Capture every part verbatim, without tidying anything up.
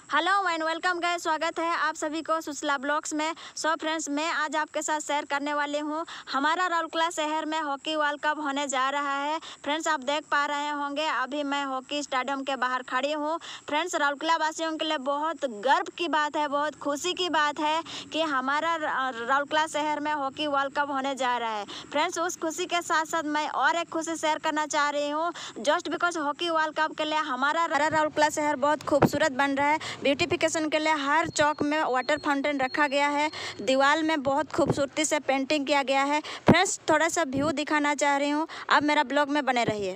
Hello and welcome guys, स्वागत है आप सभी को सुसला ब्लॉग्स में। सो फ्रेंड्स, मैं आज आपके साथ शेयर करने वाली हूँ हमारा राउरकेला शहर में हॉकी वर्ल्ड कप होने जा रहा है। फ्रेंड्स, आप देख पा रहे होंगे अभी मैं हॉकी स्टेडियम के बाहर खड़ी हूँ। फ्रेंड्स, राउरकेला वासियों के लिए बहुत गर्व की बात है, बहुत खुशी की बात है कि हमारा राउरकेला शहर में हॉकी वर्ल्ड कप होने जा रहा है। फ्रेंड्स, उस खुशी के साथ साथ मैं और एक खुशी शेयर करना चाह रही हूँ। Just because hockey world cup के लिए हमारा राउरकेला शहर बहुत खूबसूरत बन रहा है। ब्यूटिफिकेशन के लिए हर चौक में वाटर फाउंटेन रखा गया है, दीवार में बहुत खूबसूरती से पेंटिंग किया गया है। फ्रेंड्स, थोड़ा सा व्यू दिखाना चाह रही हूँ, आप मेरा ब्लॉग में बने रहिए।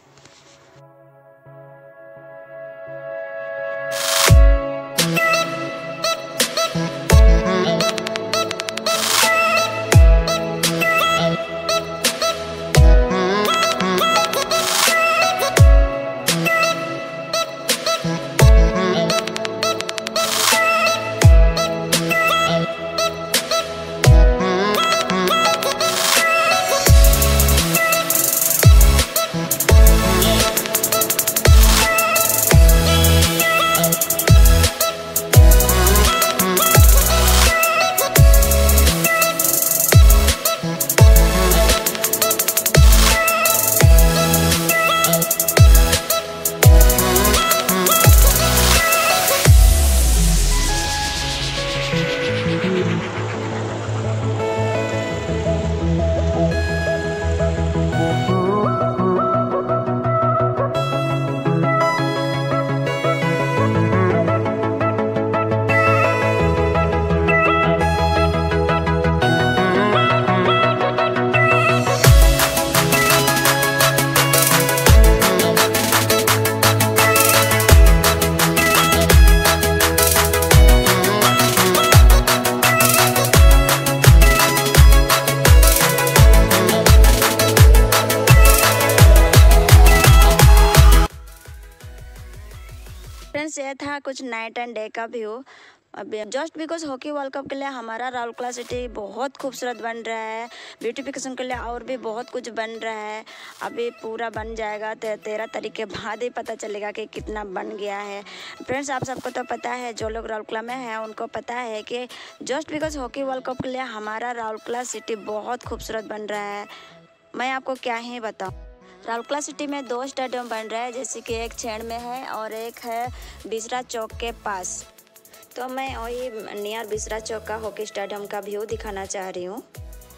फ्रेंड्स, ये था कुछ नाइट एंड डे का व्यू। अभी just because hockey world cup के लिए हमारा राउरकेला सिटी बहुत खूबसूरत बन रहा है। ब्यूटिफिकेशन के लिए और भी बहुत कुछ बन रहा है। अभी पूरा बन जाएगा तो तेरह तारीख के बाद ही पता चलेगा कि कितना बन गया है। फ्रेंड्स, आप सबको तो पता है, जो लोग राउरकेला में हैं उनको पता है कि just because hockey world cup के लिए हमारा राउरकेला सिटी बहुत खूबसूरत बन रहा है। मैं आपको क्या ही बताऊँ। राउरकेला सिटी में दो स्टेडियम बन रहा है, जैसे कि एक छेड़ में है और एक है बिसरा चौक के पास। तो मैं वही नियर बिसरा चौक का हॉकी स्टेडियम का व्यू दिखाना चाह रही हूँ।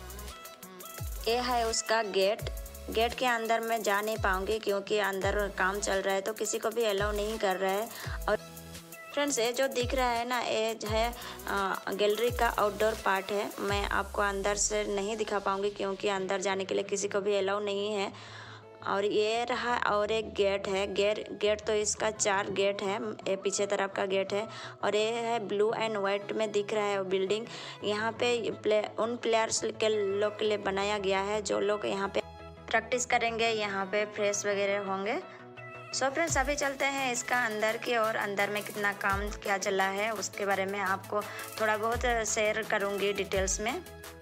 ये है उसका गेट। गेट के अंदर मैं जा नहीं पाऊँगी क्योंकि अंदर काम चल रहा है, तो किसी को भी अलाउ नहीं कर रहा है। और फ्रेंड्स, ये जो दिख रहा है ना, ये है गैलरी का आउटडोर पार्ट है। मैं आपको अंदर से नहीं दिखा पाऊँगी क्योंकि अंदर जाने के लिए किसी को भी अलाउ नहीं है। और ये रहा और एक गेट है। गेट गेट तो इसका चार गेट है। ये पीछे तरफ का गेट है और ये है ब्लू एंड वाइट में दिख रहा है वो बिल्डिंग। यहाँ पे प्ले उन प्लेयर्स के लोग के लिए बनाया गया है जो लोग यहाँ पे प्रैक्टिस करेंगे, यहाँ पे फ्रेश वगैरह होंगे। सो फ्रेंड्स, अभी चलते हैं इसका अंदर की ओर। अंदर में कितना काम क्या चला है उसके बारे में आपको थोड़ा बहुत शेयर करूँगी डिटेल्स में।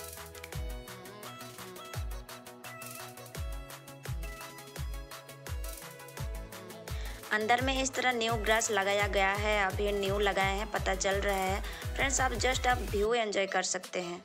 अंदर में इस तरह न्यू ग्रास लगाया गया है, अभी न्यू लगाए हैं, पता चल रहा है। फ्रेंड्स, आप जस्ट आप व्यू एंजॉय कर सकते हैं।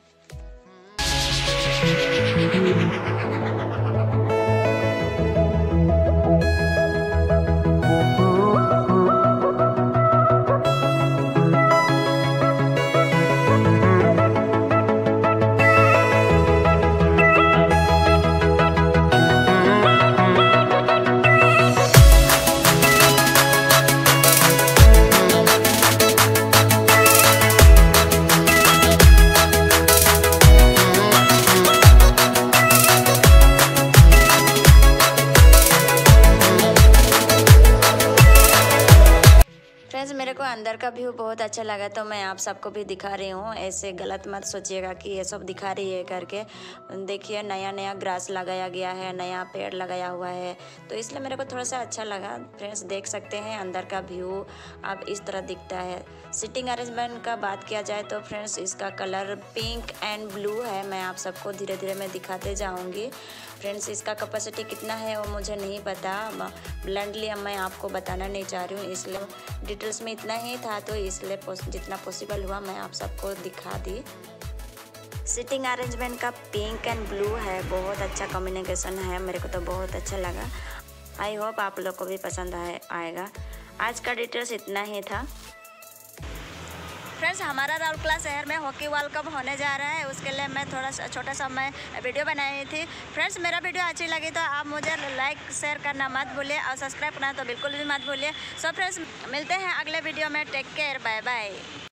मेरे को अंदर का व्यू बहुत अच्छा लगा तो मैं आप सबको भी दिखा रही हूँ। ऐसे गलत मत सोचिएगा कि ये सब दिखा रही है करके। देखिए, नया नया ग्रास लगाया गया है, नया पेड़ लगाया हुआ है, तो इसलिए मेरे को थोड़ा सा अच्छा लगा। फ्रेंड्स, देख सकते हैं अंदर का व्यू अब इस तरह दिखता है। सिटिंग अरेंजमेंट का बात किया जाए तो फ्रेंड्स, इसका कलर पिंक एंड ब्लू है। मैं आप सबको धीरे धीरे मैं दिखाते जाऊँगी। फ्रेंड्स, इसका कैपेसिटी कितना है वो मुझे नहीं पता, ब्लंडली मैं आपको बताना नहीं चाह रही हूँ, इसलिए डिटेल्स में इतना इतना ही था, तो इसलिए जितना पॉसिबल हुआ मैं आप सबको दिखा दी। सीटिंग अरेंजमेंट का पिंक एंड ब्लू है, बहुत अच्छा कॉम्बिनेशन है, मेरे को तो बहुत अच्छा लगा। आई होप आप लोग को भी पसंद आए आएगा। आज का डिटेल्स इतना ही था। फ्रेंड्स, हमारा राउरकेला शहर में हॉकी वर्ल्ड कप होने जा रहा है, उसके लिए मैं थोड़ा सा छोटा सा मैं वीडियो बनाई थी। फ्रेंड्स, मेरा वीडियो अच्छी लगी तो आप मुझे लाइक शेयर करना मत भूलिए और सब्सक्राइब करना तो बिल्कुल भी मत भूलिए। सो फ्रेंड्स, मिलते हैं अगले वीडियो में। Take care, bye bye.